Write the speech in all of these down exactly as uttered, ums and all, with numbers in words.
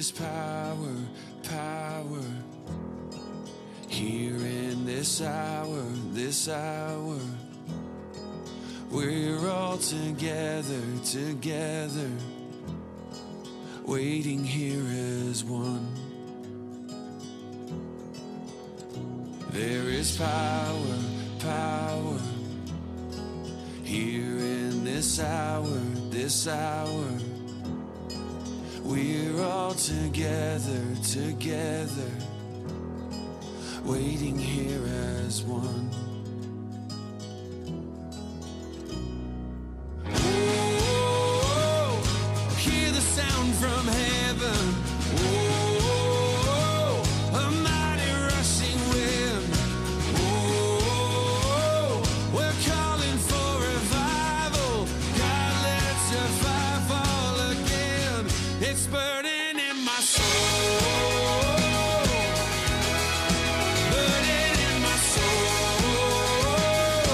is power, power, here in this hour, this hour. We're all together, together, waiting here as one. There is power, power, here in this hour, this hour. We're all together, together, waiting here as one. Oh, hear the sound from heaven. Oh, a mighty rushing wind. Oh, we're calling for revival. God, let your fire fall again. It's burning in my soul. Burning in my soul.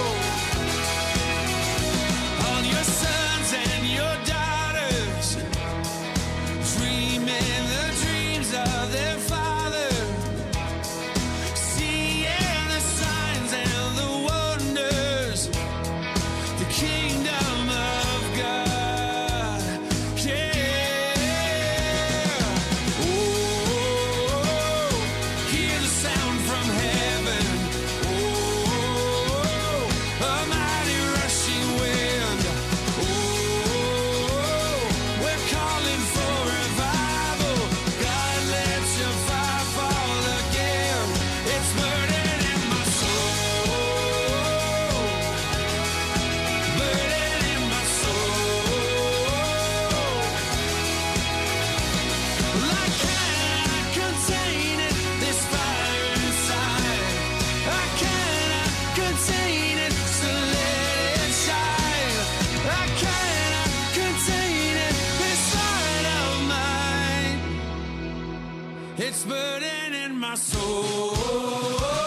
All your sons and your daughters dreaming the dreams of their father, seeing the signs and the wonders, the kingdom of God. Yeah. Oh, hear the sound from heaven. Oh, a mighty rushing wind. Oh, we're calling for revival. God, let your fire fall again. It's burning in my soul. Burning in my soul. Well, I cannot contain it, this fire inside. I cannot contain it, so let it shine. I cannot contain it, this light of mine. It's burning in my soul.